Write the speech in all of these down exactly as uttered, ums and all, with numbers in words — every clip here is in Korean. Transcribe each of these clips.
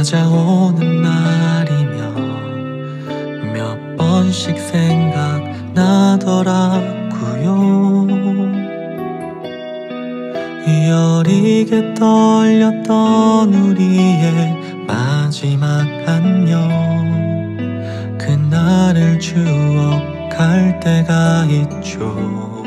찾아오는 날이면 몇 번씩 생각나더라고요. 여리게 떨렸던 우리의 마지막 안녕, 그날을 추억할 때가 있죠.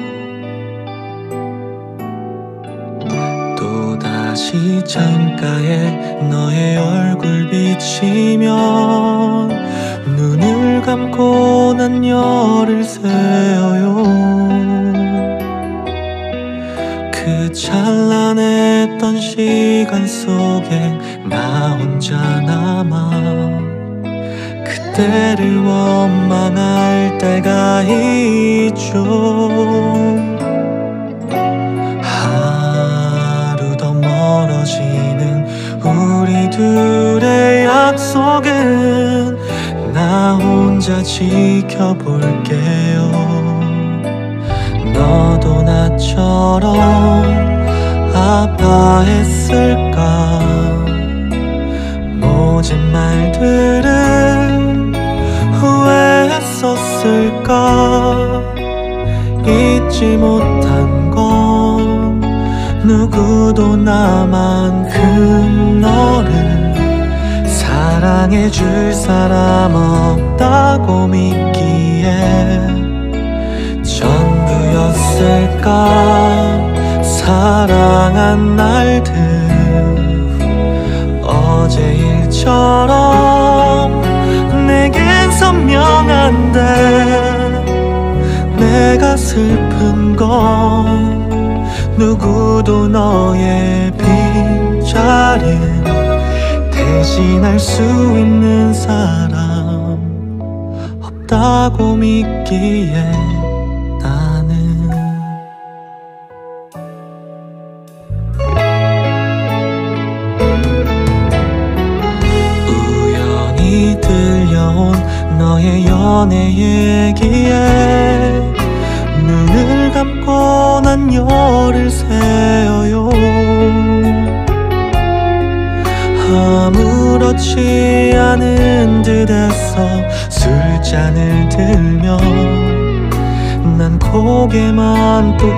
또다시 창가에 너의 얼굴 비치면 눈을 감고 난 열을 새어요. 그 찬란했던 시간 속에 나 혼자 남아 그때를 원망할 때가 있죠. 하루 더 멀어지는 우리 둘의 약속은 나 혼자 지켜볼게요. 너도 나처럼 아파했을까? 모진 말들은 후회했었을까? 잊지 못한 건 누구도 나만큼 너를 사랑해줄 사람 없다고 믿기에 전부였을까? 사랑한 날들 어제 일처럼 내겐 선명한데, 내가 슬픈 건 누구도 너의 빈자리 대신할 수 있는 사람 없다고 믿기에 들려온 너의 연애 얘기에 눈을 감고 난 열을 새어요. 아무렇지 않은 듯해서 술잔을 들며 난 고개만 또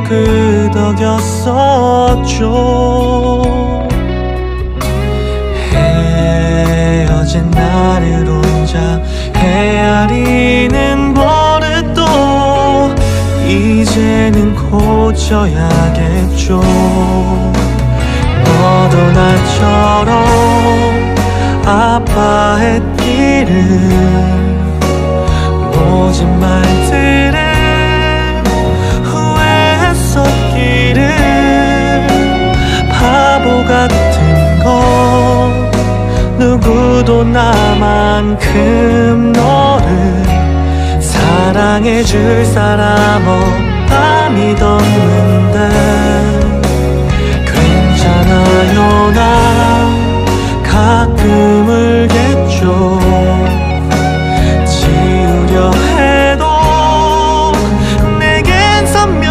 끄덕였었죠. 헤어진 나를 혼자 헤아리는 버릇도 이제는 고쳐야겠죠. 너도 나처럼 아파했기를, 모진 말들을 후회했었기를, 바보 같은 건 누구도 나만큼 너를 사랑해줄 사람 없다 믿었는데, 괜찮아요 나 가끔 울겠죠. 지우려 해도 내겐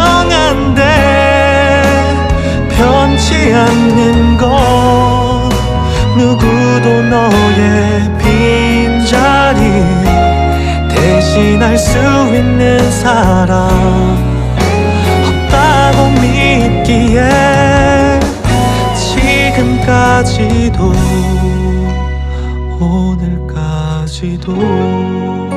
선명한데, 변치 않는 건 누구도 너의 빈자리 대신할 수 있는 사람 없다고 믿기에 지금까지도 오늘까지도